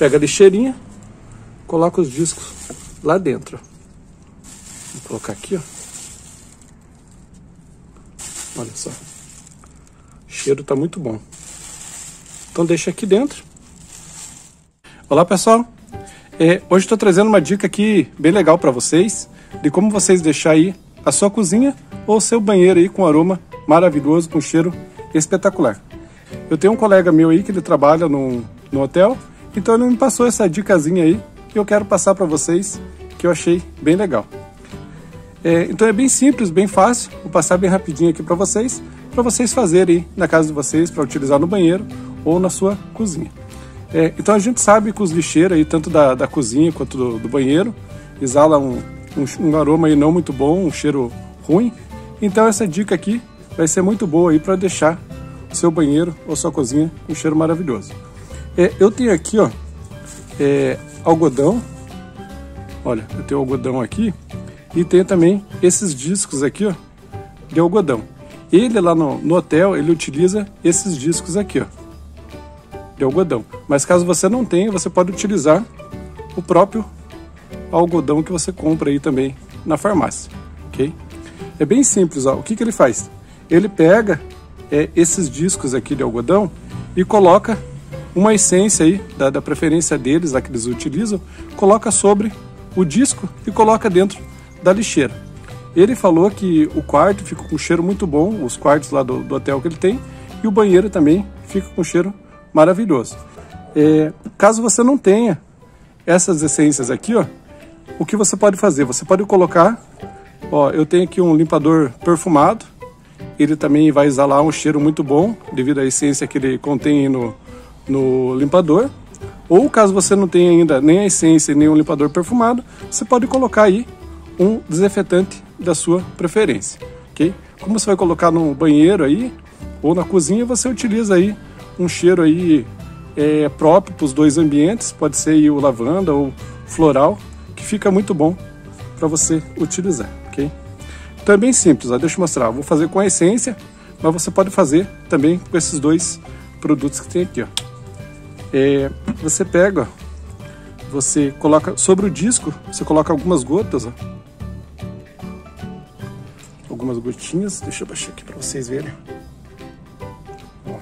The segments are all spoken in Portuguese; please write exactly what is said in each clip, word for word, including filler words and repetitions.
Pega a lixeirinha, coloca os discos lá dentro. Vou colocar aqui, ó. Olha só. O cheiro tá muito bom. Então deixa aqui dentro. Olá, pessoal. É, hoje estou trazendo uma dica aqui bem legal para vocês de como vocês deixar aí a sua cozinha ou seu banheiro aí com aroma maravilhoso, com cheiro espetacular. Eu tenho um colega meu aí que ele trabalha no, no hotel, então ele me passou essa dicasinha aí que eu quero passar para vocês, que eu achei bem legal. É, então é bem simples, bem fácil, vou passar bem rapidinho aqui para vocês, para vocês fazerem aí na casa de vocês, para utilizar no banheiro ou na sua cozinha. É, então a gente sabe que os lixeiros aí, tanto da, da cozinha quanto do, do banheiro, exalam um, um, um aroma aí não muito bom, um cheiro ruim. Então essa dica aqui vai ser muito boa aí para deixar o seu banheiro ou sua cozinha com um cheiro maravilhoso. É, eu tenho aqui, ó, é, algodão. Olha, eu tenho algodão aqui e tenho também esses discos aqui, ó, de algodão. Ele lá no, no hotel, ele utiliza esses discos aqui, ó, de algodão. Mas caso você não tenha, você pode utilizar o próprio algodão que você compra aí também na farmácia, ok? É bem simples, ó. O que que ele faz? Ele pega é, esses discos aqui de algodão e coloca uma essência aí, da, da preferência deles, lá que eles utilizam, coloca sobre o disco e coloca dentro da lixeira. Ele falou que o quarto fica com um cheiro muito bom, os quartos lá do, do hotel que ele tem, e o banheiro também fica com um cheiro maravilhoso. É, caso você não tenha essas essências aqui, ó, o que você pode fazer? Você pode colocar, ó, eu tenho aqui um limpador perfumado, ele também vai exalar um cheiro muito bom, devido à essência que ele contém no, no limpador. Ou caso você não tenha ainda nem a essência nem o limpador perfumado, você pode colocar aí um desinfetante da sua preferência, ok? Como você vai colocar no banheiro aí, ou na cozinha, você utiliza aí um cheiro aí é, próprio para os dois ambientes, pode ser aí o lavanda ou floral, que fica muito bom para você utilizar, ok? Então é bem simples, ó, deixa eu mostrar, vou fazer com a essência, mas você pode fazer também com esses dois produtos que tem aqui, ó. É, você pega, ó, você coloca sobre o disco, você coloca algumas gotas, ó, algumas gotinhas, deixa eu baixar aqui para vocês verem. Ó.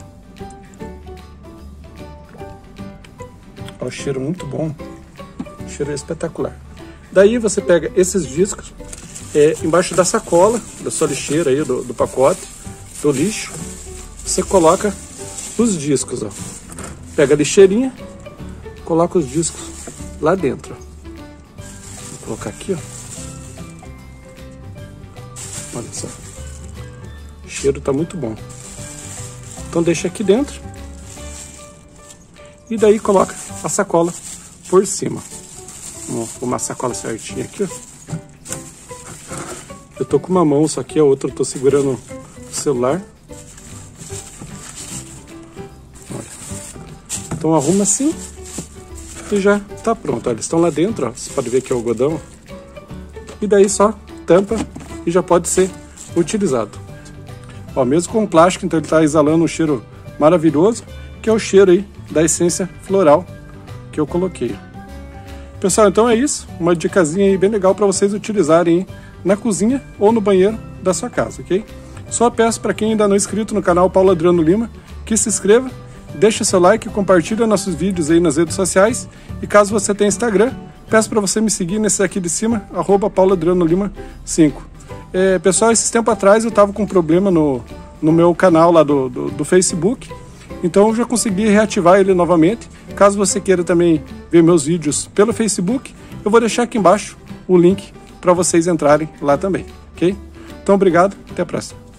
Ó, o cheiro muito bom, o cheiro é espetacular. Daí você pega esses discos, é, embaixo da sacola, da sua lixeira aí, do, do pacote, do lixo, você coloca os discos, ó. Pega a lixeirinha, coloca os discos lá dentro. Vou colocar aqui, ó. Olha só. O cheiro tá muito bom. Então deixa aqui dentro. E daí coloca a sacola por cima. Vamos uma sacola certinha aqui, ó. Eu tô com uma mão, só que a outra eu tô segurando o celular. Então arruma assim e já tá pronto. Olha, eles estão lá dentro, ó. Você pode ver que é o algodão. E daí só tampa e já pode ser utilizado. Ó, mesmo com o plástico, então ele tá exalando um cheiro maravilhoso, que é o cheiro aí da essência floral que eu coloquei. Pessoal, então é isso. Uma dicasinha aí bem legal para vocês utilizarem aí na cozinha ou no banheiro da sua casa, ok? Só peço para quem ainda não é inscrito no canal Paulo Adriano Lima que se inscreva, deixa seu like, compartilha nossos vídeos aí nas redes sociais e caso você tenha Instagram, peço para você me seguir nesse aqui de cima, arroba Paulo Adriano Lima cinco. É, pessoal, esses tempos atrás eu estava com um problema no, no meu canal lá do, do, do Facebook, então eu já consegui reativar ele novamente. Caso você queira também ver meus vídeos pelo Facebook, eu vou deixar aqui embaixo o link para vocês entrarem lá também, ok? Então obrigado, até a próxima.